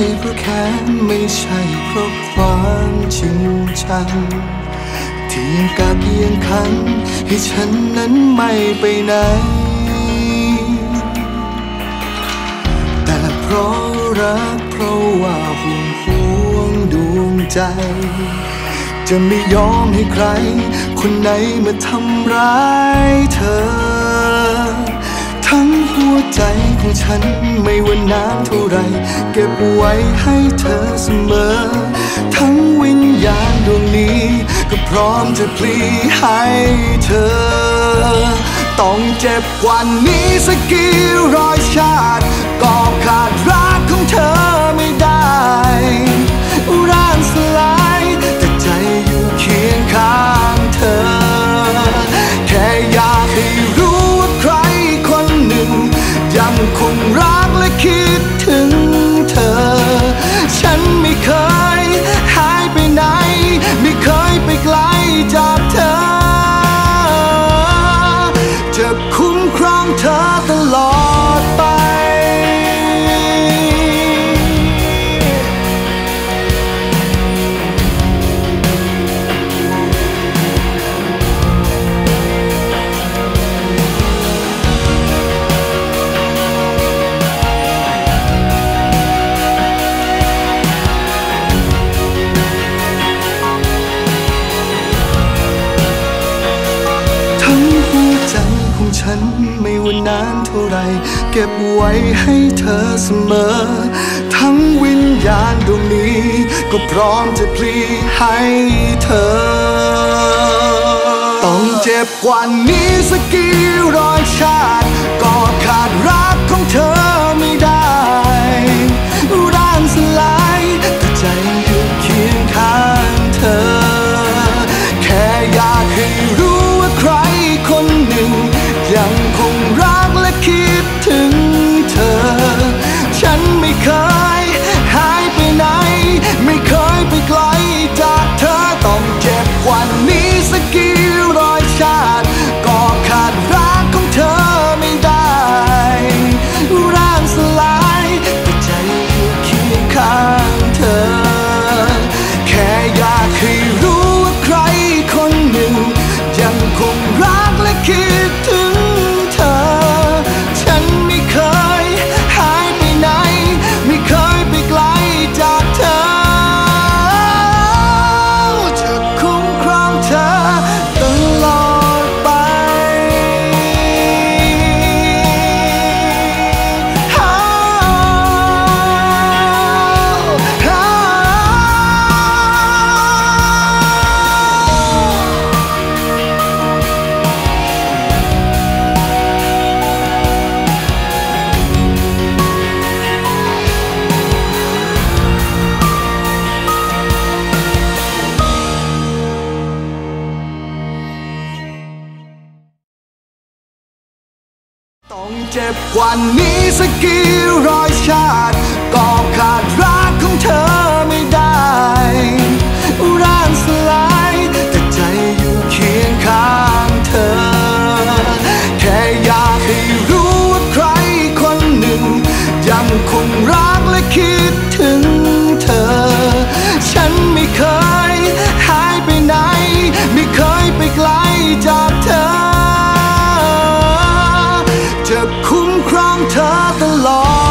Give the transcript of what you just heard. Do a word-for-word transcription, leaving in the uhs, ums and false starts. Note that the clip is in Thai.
เพราะแค้นไม่ใช่เพราะความจริงจังที่ยังกักยังขังให้ฉันนั้นไม่ไปไหนแต่เพราะรักเพราะว่าห่วงห่วงดวงใจจะไม่ยอมให้ใครคนไหนมาทำร้ายเธอทั้งหัวใจของฉันไม่ว่านานเท่าไรเก็บไว้ให้เธอเสมอทั้งวิญญาณดวงนี้ก็พร้อมจะพลีให้เธอต้องเจ็บกว่านี้สักกี่ร้อยชาติก็ขาดรักของเธอไม่ได้ร่างสลายแต่ใจอยู่เคียงข้างเธอแค่อยากให้รู้ว่าใครคนหนึ่งยังคงรักและคิดถึงเธอฉันไม่เคยหายไปไหนไม่เคยไปไกลจากเธอจะคุ้มครองเธอตลอดไปฉันไม่ว่านานเท่าไรเก็บไว้ให้เธอเสมอทั้งวิญญาณดวงนี้ก็พร้อมจะพลีให้เธอต้องเจ็บกว่านี้สักกี่ร้อยชาติก็ขาดรักของเธอไม่ได้ร่างสลายแต่ใจอยู่เคียงข้างเธอแค่อยากให้รู้ว่าใครคนหนึ่งยังคงรักและคิดถึงเธอฉันไม่เคยหายไปไหนไม่เคยไปไกลจากเธอต้องเจ็บกว่านี้สักกี่ร้อยชาติก็ขาดรักของเธอไม่ได้ร่างสลายแต่ใจอยู่เคียงข้างเธอแค่อยากให้รู้ว่าใครคนหนึ่งยังคงรักและคิดถึงเธอฉันไม่เคยหายไปไหนไม่เคยไปไกลจากเธอจะคุ้มครองเธอตลอดไปต้องเจ็บกว่านี้สักกี่ร้อยชาติก็ขาดรักของเธอไม่ได้ร่างสลายแต่ใจอยู่เคียงข้างเธอแค่อยากให้รู้ว่าใครคนหนึ่งยังคงรักและคิดถึงเธอฉันไม่เคยหายไปไหนไม่เคยไปไกลจากเธอจะคุ้มครองเธอตลอด